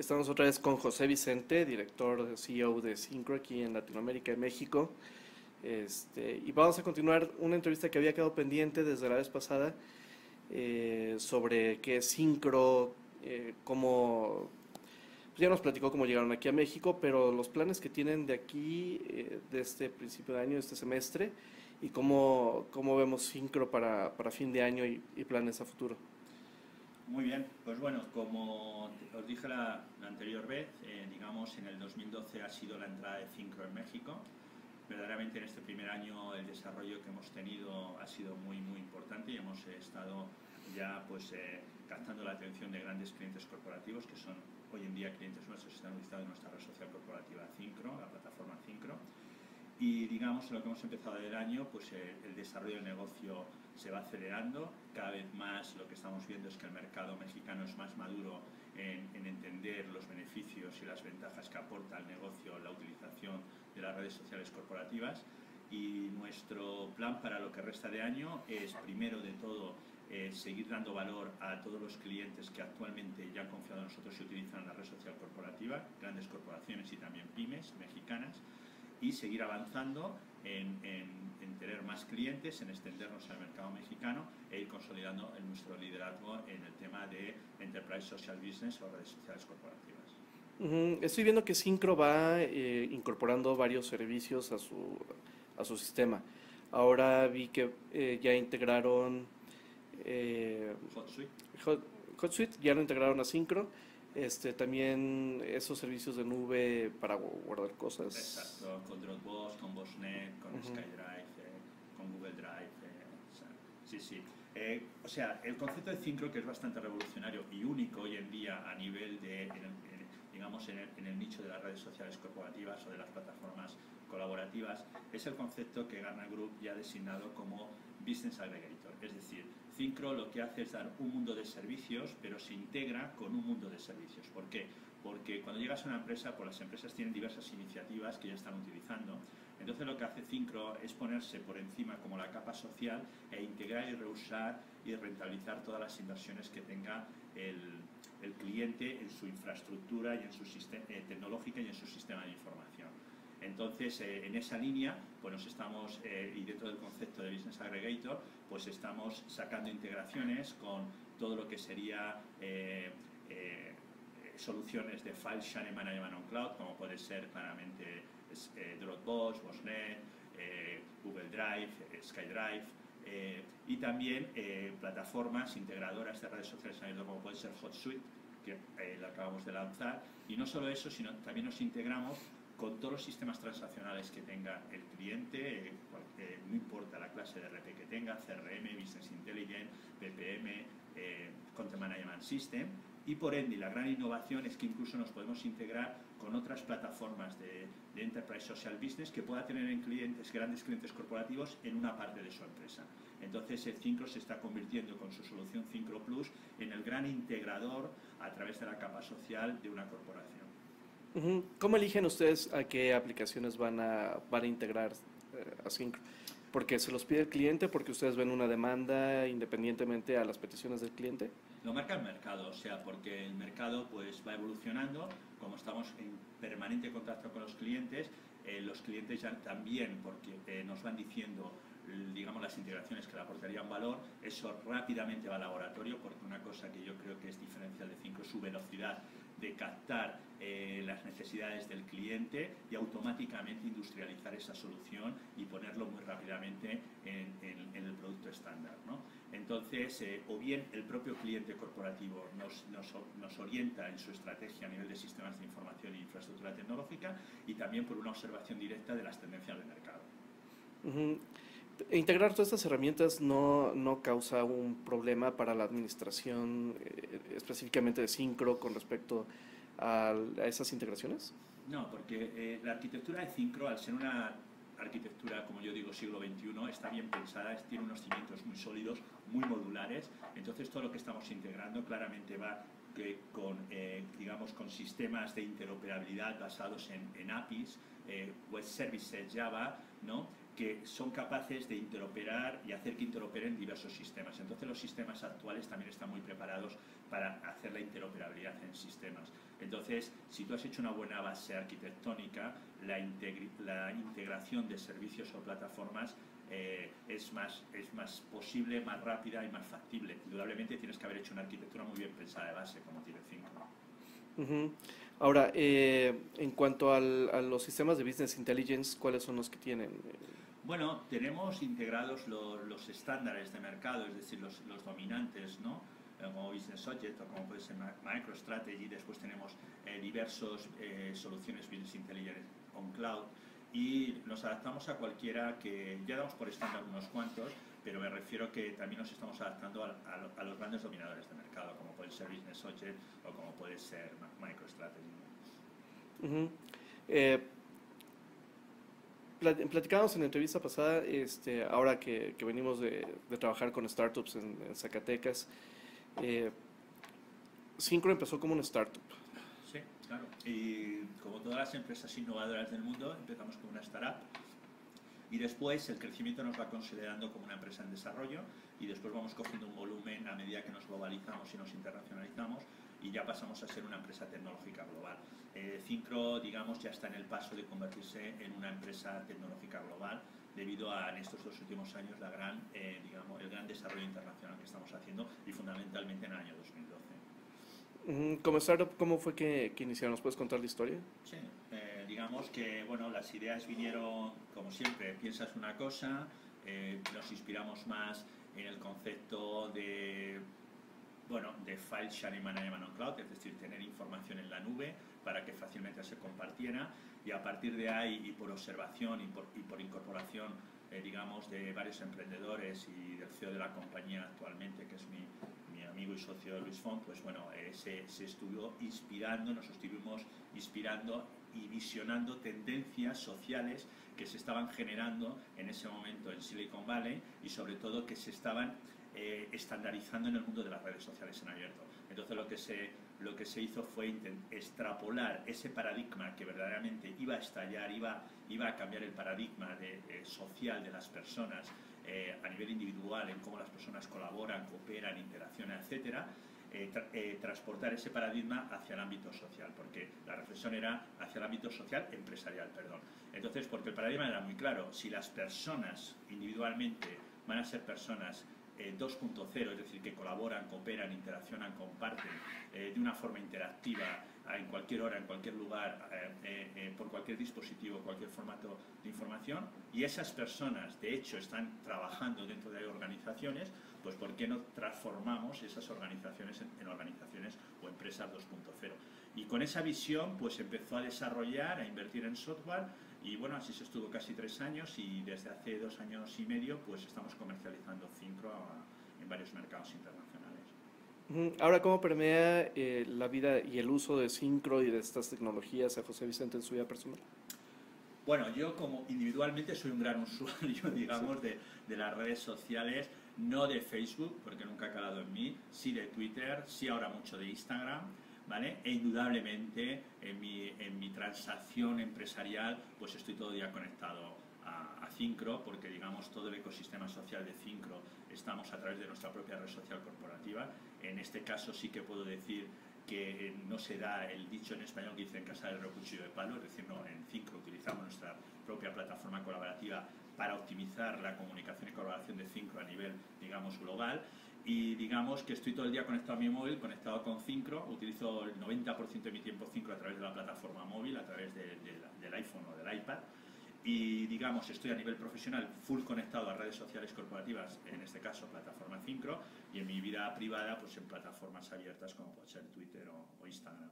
Estamos otra vez con José Vicente, director, CEO de Syncro aquí en Latinoamérica y México. Y vamos a continuar una entrevista que había quedado pendiente desde la vez pasada sobre qué es Syncro, cómo, pues ya nos platicó cómo llegaron aquí a México, pero los planes que tienen de aquí, de este principio de año, este semestre, y cómo vemos Syncro para fin de año y planes a futuro. Muy bien, pues bueno, como os dije la anterior vez, digamos en el 2012 ha sido la entrada de Syncro en México. Verdaderamente en este primer año el desarrollo que hemos tenido ha sido muy importante y hemos estado ya pues captando la atención de grandes clientes corporativos que son hoy en día clientes nuestros que están listados en nuestra red social corporativa Syncro, la plataforma Syncro. Y digamos, en lo que hemos empezado el año, pues el desarrollo del negocio se va acelerando. Cada vez más lo que estamos viendo es que el mercado mexicano es más maduro en entender los beneficios y las ventajas que aporta al negocio la utilización de las redes sociales corporativas. Y nuestro plan para lo que resta de año es, primero de todo, seguir dando valor a todos los clientes que actualmente ya han confiado en nosotros y utilizan la red social corporativa, grandes corporaciones y también pymes mexicanas, y seguir avanzando en tener más clientes, en extendernos al mercado mexicano e ir consolidando nuestro liderazgo en el tema de Enterprise Social Business o redes sociales corporativas. Estoy viendo que Syncro va incorporando varios servicios a su sistema. Ahora vi que ya integraron HotSuite. HotSuite, ya lo integraron a Syncro. También esos servicios de nube para guardar cosas. Exacto, con Dropbox, con BossNet, con SkyDrive, con Google Drive. Sí. O sea, el concepto de Syncro, que es bastante revolucionario y único hoy en día a nivel de, digamos, en el nicho de las redes sociales corporativas o de las plataformas colaborativas, es el concepto que Gartner Group ya ha designado como Business Aggregator. Es decir, Syncro lo que hace es dar un mundo de servicios, pero se integra con un mundo de servicios. ¿Por qué? Porque cuando llegas a una empresa, pues las empresas tienen diversas iniciativas que ya están utilizando. Entonces lo que hace Syncro es ponerse por encima como la capa social e integrar y reusar y rentabilizar todas las inversiones que tenga el cliente en su infraestructura y en su sistema tecnológica y en su sistema de información. Entonces, en esa línea, pues nos estamos, y dentro del concepto de Business Aggregator, pues estamos sacando integraciones con todo lo que sería soluciones de File Share Management on Cloud, como puede ser claramente Dropbox, BossNet, Google Drive, SkyDrive, y también plataformas integradoras de redes sociales como puede ser HotSuite, que la acabamos de lanzar, y no solo eso, sino también nos integramos con todos los sistemas transaccionales que tenga el cliente, no importa la clase de RP que tenga, CRM, Business Intelligence, BPM, Content Management System, y por ende la gran innovación es que incluso nos podemos integrar con otras plataformas de Enterprise Social Business que pueda tener en clientes, grandes clientes corporativos en una parte de su empresa. Entonces el Syncro se está convirtiendo con su solución Syncro Plus en el gran integrador a través de la capa social de una corporación. ¿Cómo eligen ustedes a qué aplicaciones van a integrar a Syncro? ¿Porque se los pide el cliente? ¿Porque ustedes ven una demanda independientemente a las peticiones del cliente? Lo marca el mercado, o sea, porque el mercado pues va evolucionando, como estamos en permanente contacto con los clientes ya también, porque nos van diciendo, digamos, las integraciones que le aportarían valor, eso rápidamente va al laboratorio, porque una cosa que yo creo que es diferencial de Syncro es su velocidad de captar las necesidades del cliente y automáticamente industrializar esa solución y ponerlo muy rápidamente en el producto estándar, ¿no? Entonces, o bien el propio cliente corporativo nos orienta en su estrategia a nivel de sistemas de información e infraestructura tecnológica, y también por una observación directa de las tendencias del mercado. Integrar todas estas herramientas no causa un problema para la administración específicamente de Syncro con respecto a esas integraciones? No, porque la arquitectura de Syncro, al ser una arquitectura, como yo digo, siglo XXI, está bien pensada, tiene unos cimientos muy sólidos, muy modulares. Entonces todo lo que estamos integrando claramente va digamos, con sistemas de interoperabilidad basados en APIs, Web Services Java, ¿no? que son capaces de interoperar y hacer que interoperen diversos sistemas. Entonces los sistemas actuales también están muy preparados para hacer la interoperabilidad en sistemas. Entonces, si tú has hecho una buena base arquitectónica, la integración de servicios o plataformas es más posible, más rápida y más factible. Indudablemente tienes que haber hecho una arquitectura muy bien pensada de base, como tiene Syncro. Ahora, en cuanto a los sistemas de Business Intelligence, ¿cuáles son los que tienen? Bueno, tenemos integrados los estándares de mercado, es decir, los dominantes, ¿no? Como Business Object o como puede ser MicroStrategy. Después tenemos diversos soluciones Business Intelligence on Cloud, y nos adaptamos a cualquiera que ya damos por estándar unos cuantos, pero me refiero que también nos estamos adaptando a los grandes dominadores de mercado, como puede ser Business Object o como puede ser MicroStrategy. Platicábamos en la entrevista pasada, ahora que venimos de trabajar con startups en Zacatecas, Syncro empezó como una startup. Sí, claro. Y como todas las empresas innovadoras del mundo, empezamos como una startup y después el crecimiento nos va considerando como una empresa en desarrollo, y después vamos cogiendo un volumen a medida que nos globalizamos y nos internacionalizamos, y ya pasamos a ser una empresa tecnológica global. Syncro, digamos, ya está en el paso de convertirse en una empresa tecnológica global, debido a, en estos 2 últimos años, el gran desarrollo internacional que estamos haciendo, y fundamentalmente en el año 2012. Como startup, ¿cómo fue que iniciaron? ¿Nos puedes contar la historia? Sí, digamos que bueno, las ideas vinieron, como siempre, piensas una cosa, nos inspiramos más en el concepto de File Sharing Management on Cloud, es decir, tener información en la nube para que fácilmente se compartiera, y a partir de ahí, y por observación y por incorporación, digamos, de varios emprendedores y del CEO de la compañía actualmente, que es mi amigo y socio Luis Font, pues bueno, se estuvo inspirando, nos estuvimos inspirando y visionando tendencias sociales que se estaban generando en ese momento en Silicon Valley, y sobre todo que se estaban estandarizando en el mundo de las redes sociales en abierto. Entonces lo que se hizo fue extrapolar ese paradigma que verdaderamente iba a estallar, iba a cambiar el paradigma social de las personas a nivel individual, en cómo las personas colaboran, cooperan, interaccionan, etcétera. Transportar ese paradigma hacia el ámbito social, porque la reflexión era hacia el ámbito social empresarial, perdón. Entonces, porque el paradigma era muy claro: si las personas individualmente van a ser personas 2.0, es decir, que colaboran, cooperan, interaccionan, comparten de una forma interactiva, en cualquier hora, en cualquier lugar, por cualquier dispositivo, cualquier formato de información, y esas personas de hecho están trabajando dentro de organizaciones, pues ¿por qué no transformamos esas organizaciones en organizaciones o empresas 2.0? Y con esa visión pues empezó a desarrollar, a invertir en software, y bueno, así se estuvo casi 3 años, y desde hace 2 años y medio pues estamos comercializando Syncro en varios mercados internacionales. Ahora, ¿cómo permea la vida y el uso de Syncro y de estas tecnologías a José Vicente en su vida personal? Bueno, yo como individualmente soy un gran usuario, digamos, sí, de las redes sociales, no de Facebook, porque nunca ha calado en mí, sí de Twitter, sí ahora mucho de Instagram, ¿vale? E indudablemente en mi transacción empresarial pues estoy todo el día conectado a Syncro, porque digamos todo el ecosistema social de Syncro estamos a través de nuestra propia red social corporativa. En este caso sí que puedo decir que no se da el dicho en español que dice en casa del cuchillo de palo, es decir, no, en Syncro utilizamos nuestra propia plataforma colaborativa para optimizar la comunicación y colaboración de Syncro a nivel, digamos, global. Y digamos que estoy todo el día conectado a mi móvil, conectado con Syncro, utilizo el 90% de mi tiempo Syncro a través de la plataforma móvil, a través del iPhone o del iPad, y digamos estoy a nivel profesional full conectado a redes sociales corporativas, en este caso plataforma Syncro, y en mi vida privada pues en plataformas abiertas como puede ser Twitter o Instagram.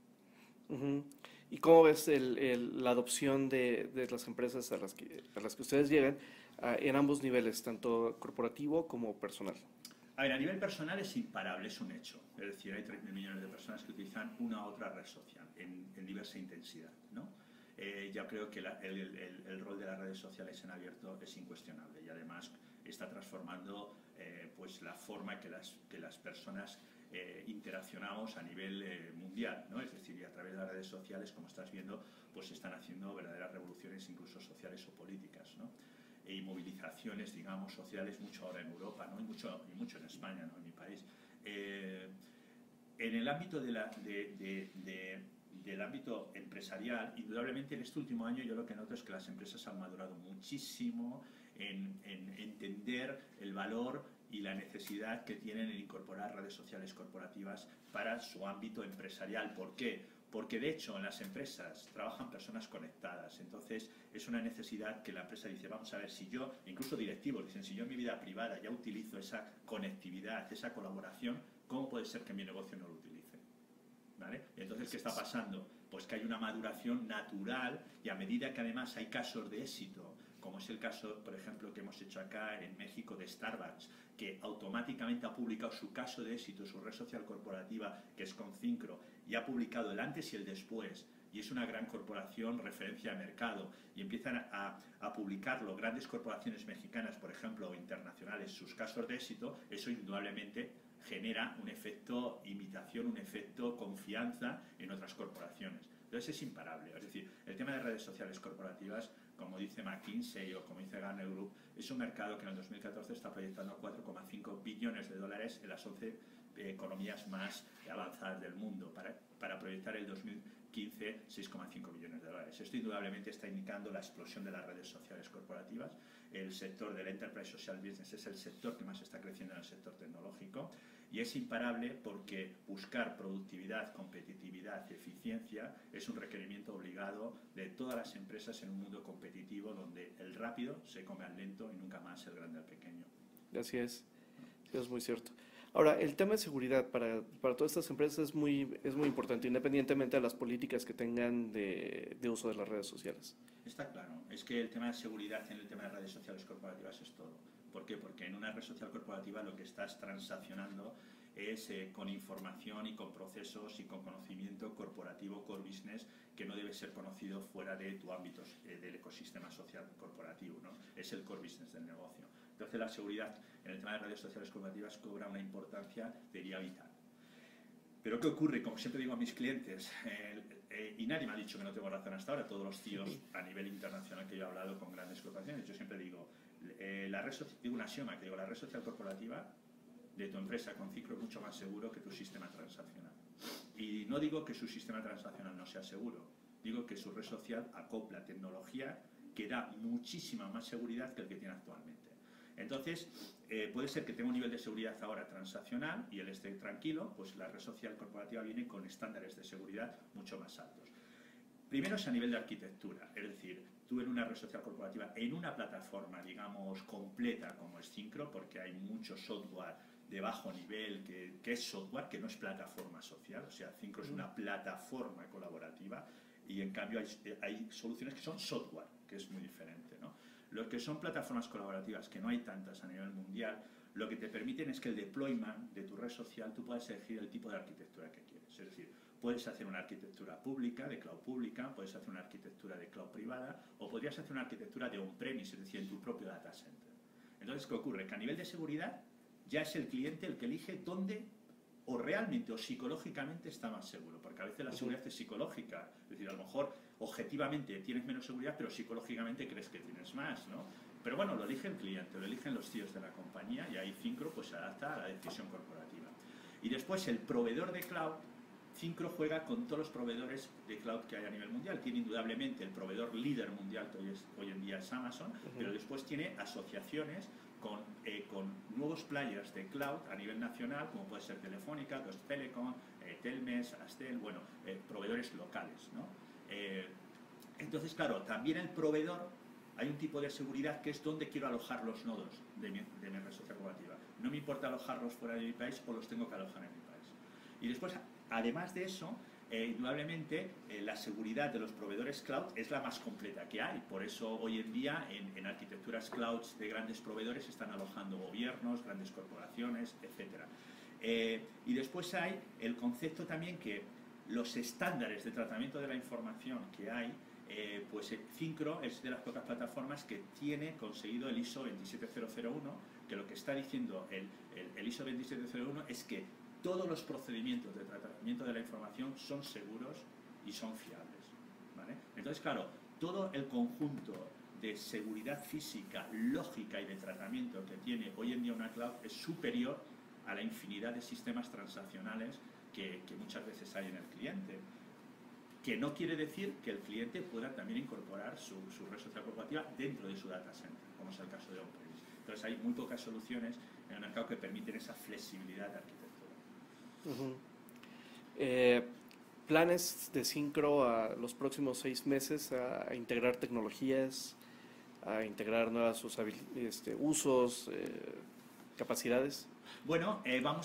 ¿Y cómo ves la adopción de las empresas a las que ustedes llegan en ambos niveles, tanto corporativo como personal? A ver, a nivel personal es imparable, es un hecho. Es decir, hay 3.000 millones de personas que utilizan una u otra red social en diversa intensidad, ¿no? Yo creo que el rol de las redes sociales en abierto es incuestionable, y además está transformando pues la forma que las personas interaccionamos a nivel mundial, ¿no? Es decir, y a través de las redes sociales, como estás viendo, pues se están haciendo verdaderas revoluciones, incluso sociales o políticas, ¿no? y movilizaciones, digamos, sociales, mucho ahora en Europa, ¿no? y mucho en España, ¿no? En mi país. En el ámbito del ámbito empresarial, indudablemente en este último año yo lo que noto es que las empresas han madurado muchísimo en entender el valor y la necesidad que tienen en incorporar redes sociales corporativas para su ámbito empresarial. ¿Por qué? Porque de hecho en las empresas trabajan personas conectadas, entonces es una necesidad que la empresa dice, vamos a ver, si yo, incluso directivos dicen, si yo en mi vida privada ya utilizo esa conectividad, esa colaboración, ¿cómo puede ser que mi negocio no lo utilice? ¿Vale? Entonces, ¿qué está pasando? Pues que hay una maduración natural y a medida que además hay casos de éxito, como es el caso, por ejemplo, que hemos hecho acá en México de Starbucks, que automáticamente ha publicado su caso de éxito, su red social corporativa, que es con Syncro, y ha publicado el antes y el después, y es una gran corporación referencia de mercado, y empiezan a publicarlo grandes corporaciones mexicanas, por ejemplo, o internacionales, sus casos de éxito, eso indudablemente genera un efecto imitación, un efecto confianza en otras corporaciones. Entonces es imparable. Es decir, el tema de redes sociales corporativas, como dice McKinsey o como dice Gartner Group, es un mercado que en el 2014 está proyectando 4,5 billones de dólares en las 11 economías más avanzadas del mundo, para proyectar el 2015 6,5 billones de dólares. Esto indudablemente está indicando la explosión de las redes sociales corporativas. El sector del Enterprise Social Business es el sector que más está creciendo en el sector tecnológico y es imparable porque buscar productividad, competitividad y eficiencia es un requerimiento obligado de todas las empresas en un mundo competitivo donde el rápido se come al lento y nunca más el grande al pequeño. Así es muy cierto. Ahora, el tema de seguridad para todas estas empresas es muy importante, independientemente de las políticas que tengan de uso de las redes sociales. Está claro, es que el tema de seguridad en el tema de redes sociales corporativas es todo. ¿Por qué? Porque en una red social corporativa lo que estás transaccionando es con información y con procesos y con conocimiento corporativo, core business, que no debe ser conocido fuera de tu ámbito del ecosistema social corporativo, ¿no? Es el core business del negocio. Entonces la seguridad en el tema de redes sociales corporativas cobra una importancia, diría, vital. Pero ¿qué ocurre? Como siempre digo a mis clientes, y nadie me ha dicho que no tengo razón hasta ahora, todos los CEOs a nivel internacional que yo he hablado con grandes corporaciones, yo siempre digo, digo un axioma, que digo, la red social corporativa de tu empresa con Syncro es mucho más seguro que tu sistema transaccional. Y no digo que su sistema transaccional no sea seguro, digo que su red social acopla tecnología que da muchísima más seguridad que el que tiene actualmente. Entonces, puede ser que tenga un nivel de seguridad ahora transaccional y él esté tranquilo, pues la red social corporativa viene con estándares de seguridad mucho más altos. Primero es a nivel de arquitectura, es decir, tú en una red social corporativa, en una plataforma, digamos, completa como es Syncro, porque hay mucho software de bajo nivel que es software, que no es plataforma social, o sea, Syncro es una plataforma colaborativa y en cambio hay soluciones que son software, que es muy diferente, ¿no? Los que son plataformas colaborativas, que no hay tantas a nivel mundial, lo que te permiten es que el deployment de tu red social tú puedas elegir el tipo de arquitectura que quieres. Es decir, puedes hacer una arquitectura pública, de cloud pública, puedes hacer una arquitectura de cloud privada o podrías hacer una arquitectura de on-premise, es decir, en tu propio data center. Entonces, ¿qué ocurre? Que a nivel de seguridad ya es el cliente el que elige dónde o realmente o psicológicamente está más seguro, porque a veces la seguridad es psicológica, es decir, a lo mejor objetivamente tienes menos seguridad, pero psicológicamente crees que tienes más, ¿no? Pero bueno, lo elige el cliente, lo eligen los CEOs de la compañía y ahí Syncro pues se adapta a la decisión corporativa. Y después el proveedor de cloud, Syncro juega con todos los proveedores de cloud que hay a nivel mundial. Tiene indudablemente el proveedor líder mundial que hoy en día es Amazon, pero después tiene asociaciones con nuevos players de cloud a nivel nacional, como puede ser Telefónica, Deutsche Telekom, Telmes, Astel, bueno, proveedores locales, ¿no? Entonces, claro, también el proveedor, hay un tipo de seguridad que es donde quiero alojar los nodos de mi red social corporativa. No me importa alojarlos fuera de mi país o los tengo que alojar en mi país. Y después, además de eso, indudablemente la seguridad de los proveedores cloud es la más completa que hay. Por eso hoy en día en arquitecturas clouds de grandes proveedores están alojando gobiernos, grandes corporaciones, etc. Y después hay el concepto también que los estándares de tratamiento de la información que hay, pues Syncro es de las pocas plataformas que tiene conseguido el ISO 27001, que lo que está diciendo el ISO 27001 es que todos los procedimientos de tratamiento de la información son seguros y son fiables, ¿vale? Entonces, claro, todo el conjunto de seguridad física, lógica y de tratamiento que tiene hoy en día una cloud es superior a la infinidad de sistemas transaccionales que muchas veces hay en el cliente. Que no quiere decir que el cliente pueda también incorporar su red social corporativa dentro de su data center, como es el caso de on-premise. Entonces hay muy pocas soluciones en el mercado que permiten esa flexibilidad de arquitectura. ¿Planes de Syncro a los próximos 6 meses a integrar tecnologías, a integrar nuevos usos, capacidades? Bueno,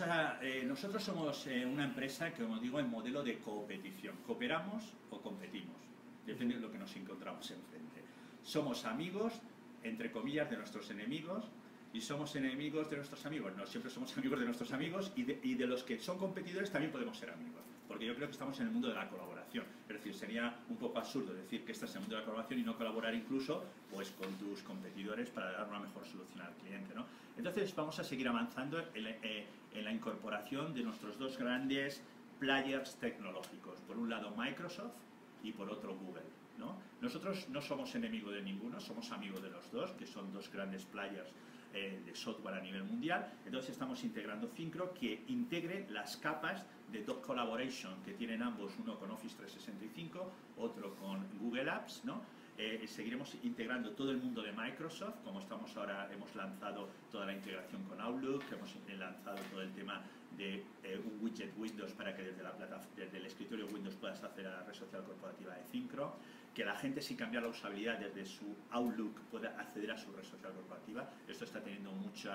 nosotros somos una empresa que, como digo, en modelo de competición. ¿Cooperamos o competimos? Depende de lo que nos encontramos enfrente. Somos amigos, entre comillas, de nuestros enemigos y somos enemigos de nuestros amigos. No, siempre somos amigos de nuestros amigos y de los que son competidores también podemos ser amigos. Porque yo creo que estamos en el mundo de la colaboración. Es decir, sería un poco absurdo decir que estás en el mundo de la colaboración y no colaborar incluso pues, con tus competidores para dar una mejor solución al cliente, ¿no? Entonces vamos a seguir avanzando en la incorporación de nuestros dos grandes players tecnológicos. Por un lado Microsoft y por otro Google, ¿no? Nosotros no somos enemigos de ninguno, somos amigos de los dos, que son dos grandes players de software a nivel mundial. Entonces estamos integrando Syncro que integre las capas de Doc Collaboration que tienen ambos, uno con Office 365, otro con Google Apps, ¿no? Seguiremos integrando todo el mundo de Microsoft, como estamos ahora, hemos lanzado toda la integración con Outlook, hemos lanzado todo el tema de un widget Windows para que desde el escritorio Windows puedas hacer a la red social corporativa de Syncro, que la gente sin cambiar la usabilidad desde su Outlook pueda acceder a su red social corporativa. Esto está teniendo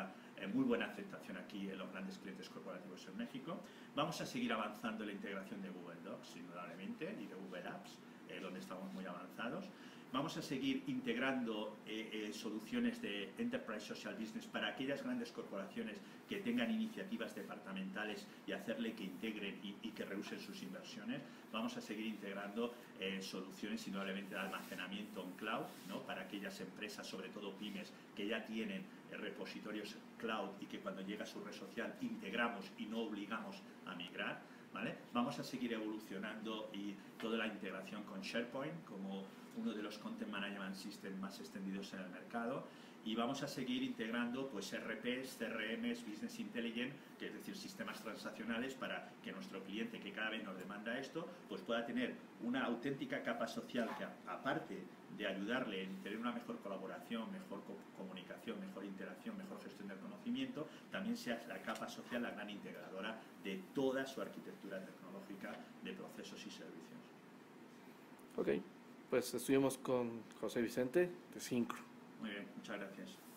muy buena aceptación aquí en los grandes clientes corporativos en México. Vamos a seguir avanzando en la integración de Google Docs, indudablemente, y de Google Apps, donde estamos muy avanzados. Vamos a seguir integrando soluciones de Enterprise Social Business para aquellas grandes corporaciones que tengan iniciativas departamentales y hacerle que integren y que reusen sus inversiones. Vamos a seguir integrando soluciones indudablemente de almacenamiento en cloud, ¿no? Para aquellas empresas, sobre todo pymes, que ya tienen repositorios cloud y que cuando llega su red social integramos y no obligamos a migrar, ¿vale? Vamos a seguir evolucionando y toda la integración con SharePoint como uno de los Content Management Systems más extendidos en el mercado, y vamos a seguir integrando pues RPs, CRMs, Business Intelligence, que es decir, sistemas transaccionales para que nuestro cliente, que cada vez nos demanda esto, pues pueda tener una auténtica capa social que, aparte de ayudarle en tener una mejor colaboración, mejor comunicación, mejor interacción, mejor gestión del conocimiento, también sea la capa social la gran integradora de toda su arquitectura tecnológica de procesos y servicios. Ok, pues estuvimos con José Vicente de Syncro. Muy bien, muchas gracias.